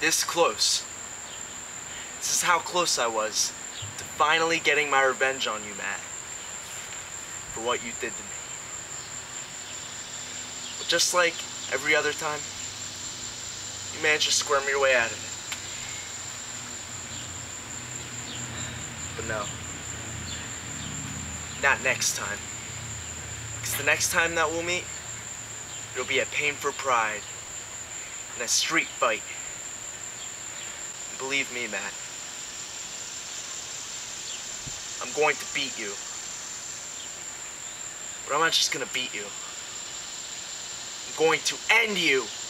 this close. This is how close I was to finally getting my revenge on you, Matt, for what you did to me. But just like every other time, you managed to squirm your way out of it. But no. Not next time. Because the next time that we'll meet, it'll be a pain for pride and a street fight. And believe me, Matt, I'm going to beat you. But I'm not just gonna beat you. I'm going to end you.